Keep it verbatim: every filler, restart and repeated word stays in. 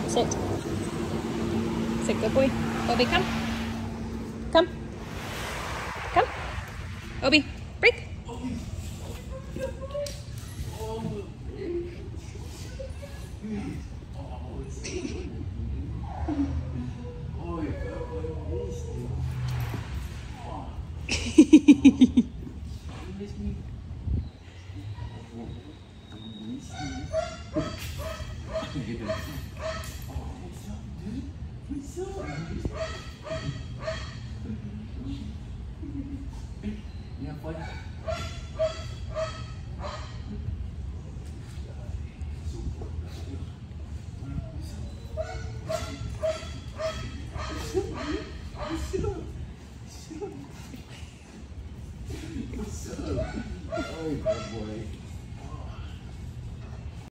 Sit. Sit, good boy. Obi, come. Come. Come. Obi, break. What's up, dude? What's up?